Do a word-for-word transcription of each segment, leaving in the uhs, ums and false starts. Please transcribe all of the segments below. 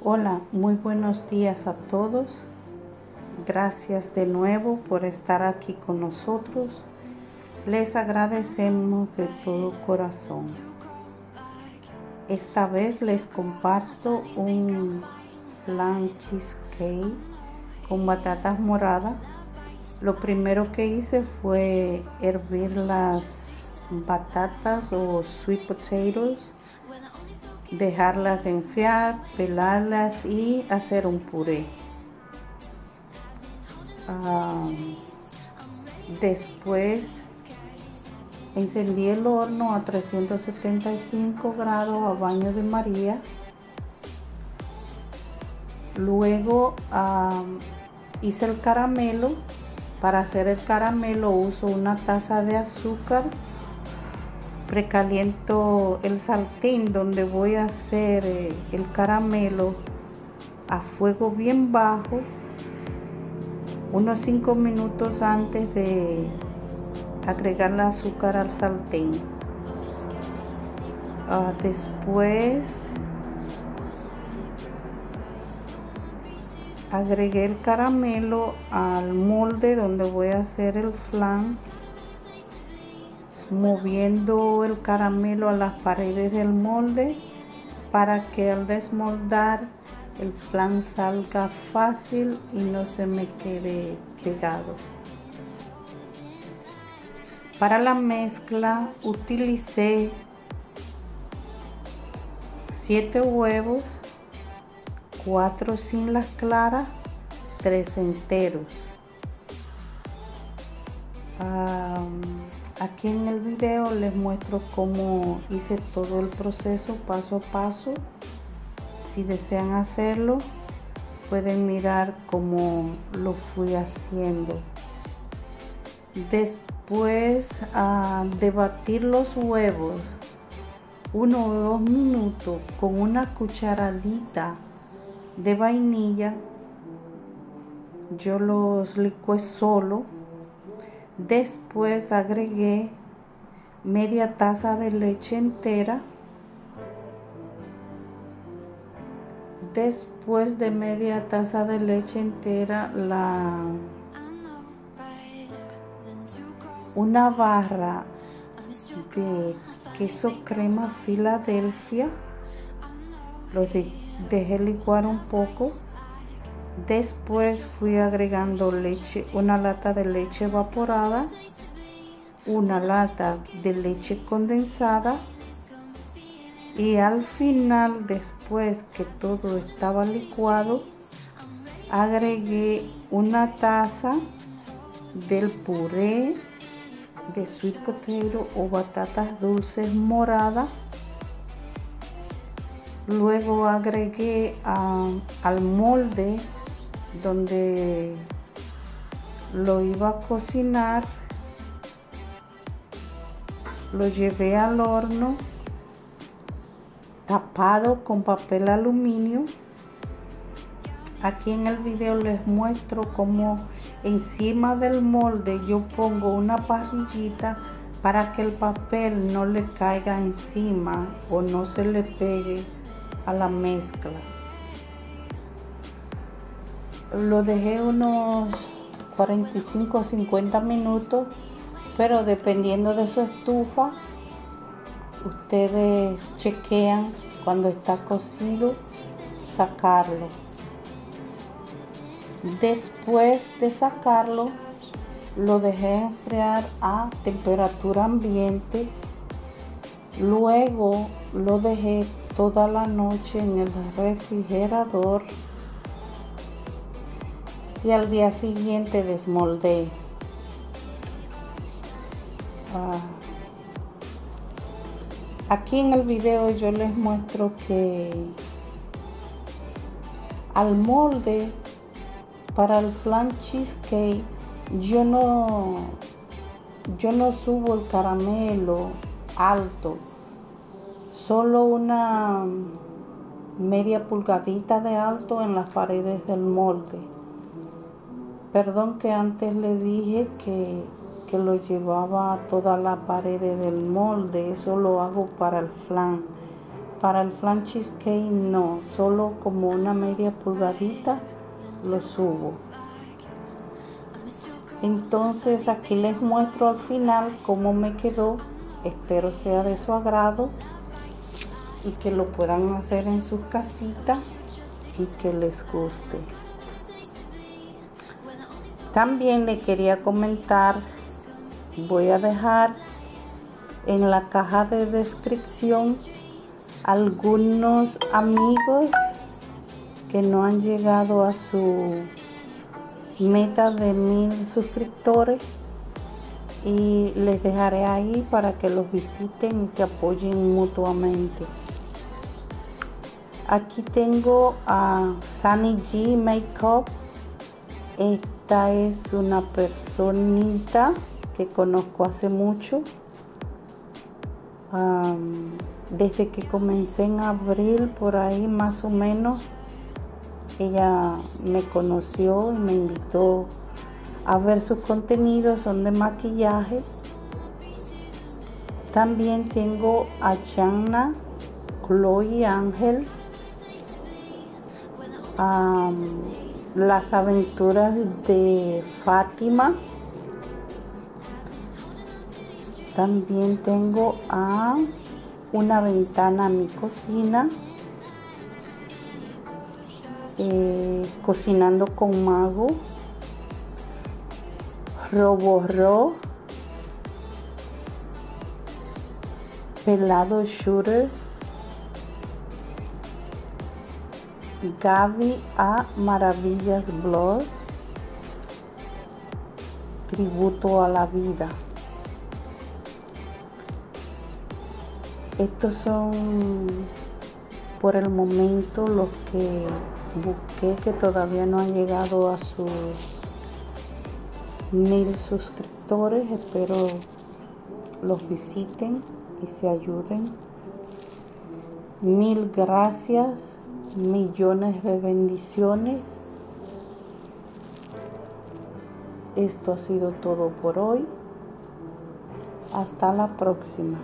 Hola, muy buenos días a todos. Gracias de nuevo por estar aquí con nosotros. Les agradecemos de todo corazón. Esta vez les comparto un flan cheesecake con batatas moradas. Lo primero que hice fue hervir las batatas o sweet potatoes, dejarlas enfriar, pelarlas y hacer un puré. Uh, después encendí el horno a trescientos setenta y cinco grados a baño de María. Luego uh, hice el caramelo. Para hacer el caramelo uso una taza de azúcar. Precaliento el sartén donde voy a hacer eh, el caramelo a fuego bien bajo unos cinco minutos antes de agregar el azúcar al sartén. Uh, después agregué el caramelo al molde donde voy a hacer el flan, moviendo el caramelo a las paredes del molde para que al desmoldar el flan salga fácil y no se me quede pegado. Para la mezcla utilicé siete huevos, cuatro sin las claras, tres enteros. Um, aquí en el video les muestro cómo hice todo el proceso paso a paso. Si desean hacerlo, pueden mirar cómo lo fui haciendo. Después uh, de batir los huevos uno o dos minutos con una cucharadita de vainilla, yo los licué solo. Después agregué media taza de leche entera. Después de media taza de leche entera, la una barra de queso crema Filadelfia. Lo de, dejé licuar un poco. Después fui agregando leche, una lata de leche evaporada, una lata de leche condensada. Y al final, después que todo estaba licuado, agregué una taza del puré de sweet potato o batatas dulces moradas. Luego agregué uh, al molde donde lo iba a cocinar. Lo llevé al horno tapado con papel aluminio. Aquí en el video les muestro cómo encima del molde yo pongo una parrillita para que el papel no le caiga encima o no se le pegue a la mezcla. Lo dejé unos cuarenta y cinco a cincuenta minutos, pero dependiendo de su estufa, ustedes chequean cuando está cocido, sacarlo. Después de sacarlo, lo dejé enfriar a temperatura ambiente. Luego lo dejé toda la noche en el refrigerador y al día siguiente desmoldé. Ah, aquí en el video yo les muestro que al molde para el flan cheesecake yo no yo no subo el caramelo alto, solo una media pulgadita de alto en las paredes del molde. Perdón que antes le dije que, que lo llevaba a todas las paredes del molde, eso lo hago para el flan. Para el flan cheesecake no, solo como una media pulgadita lo subo. Entonces aquí les muestro al final cómo me quedó. Espero sea de su agrado y que lo puedan hacer en sus casitas y que les guste. También le quería comentar, voy a dejar en la caja de descripción algunos amigos que no han llegado a su meta de mil suscriptores y les dejaré ahí para que los visiten y se apoyen mutuamente. Aquí tengo a Sunny G Makeup. Esta es una personita que conozco hace mucho. Um, desde que comencé en abril, por ahí más o menos, ella me conoció y me invitó a ver sus contenidos, son de maquillaje. También tengo a Channa, Chloe Ángel, um, Las Aventuras de Fátima. También tengo a Una Ventana a mi Cocina, eh, Cocinando con Mago, Roborro, Pelado Shooter, Gaby a Maravillas Blog, Tributo a la Vida. Estos son por el momento los que busqué que todavía no han llegado a sus mil suscriptores. Espero los visiten y se ayuden. Mil gracias, millones de bendiciones. Esto ha sido todo por hoy. Hasta la próxima.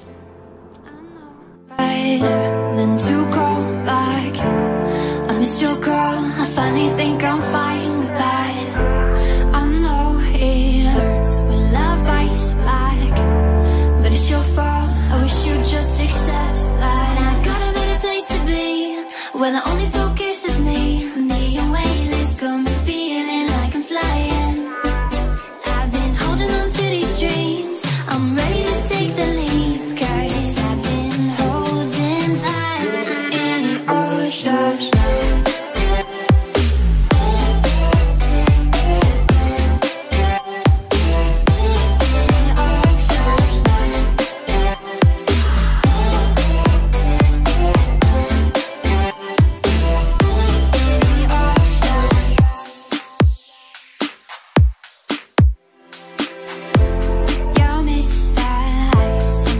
Then to call back, I missed your call. I finally think I'm fine with that. I know it hurts when love bites back, but it's your fault. I wish you'd just accept that. I got a better place to be, where the only focus is me. Neon waitlist got me feeling like I'm flying. I've been holding on to these dreams. I'm ready to take the leap, 'cause I've been holding back in all stars.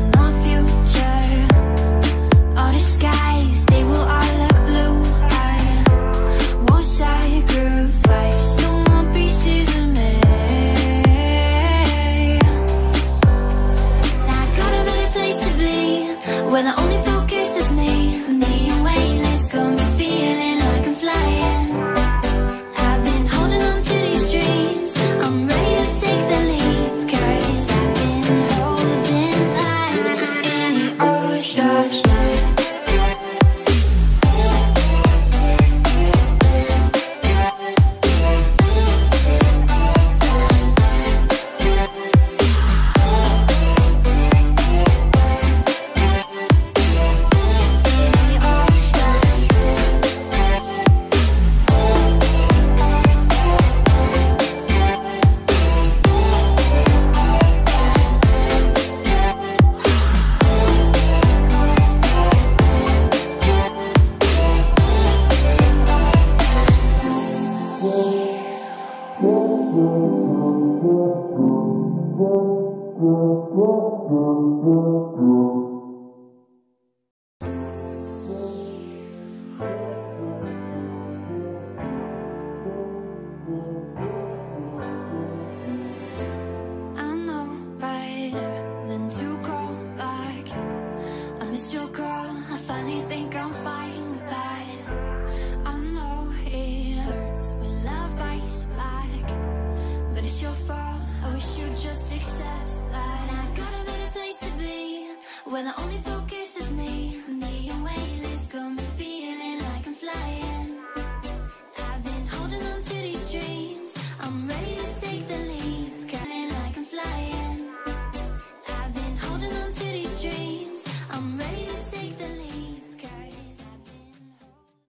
Skies, they will all look blue. I should just accept that I got a better place to be, where the only thought